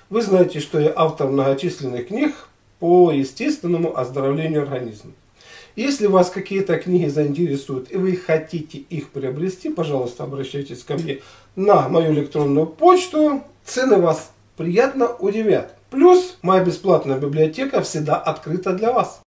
Вы знаете, что я автор многочисленных книг по естественному оздоровлению организма. Если вас какие-то книги заинтересуют и вы хотите их приобрести, пожалуйста, обращайтесь ко мне на мою электронную почту. Цены вас приятно удивят. Плюс моя бесплатная библиотека всегда открыта для вас.